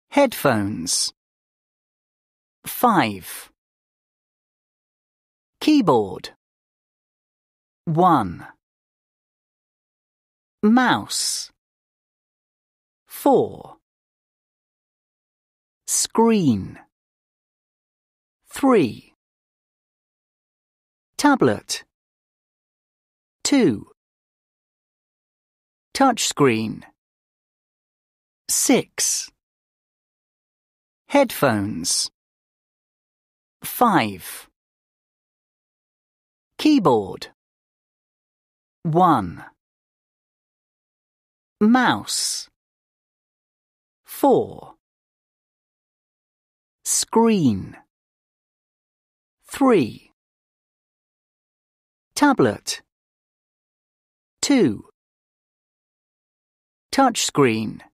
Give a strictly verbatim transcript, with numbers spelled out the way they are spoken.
Headphones. five. Keyboard. one. Mouse. four. Screen. three. Tablet. two. Touchscreen. six. Headphones. five. Keyboard. one. Mouse. four. Screen. three. Tablet. two. Touchscreen.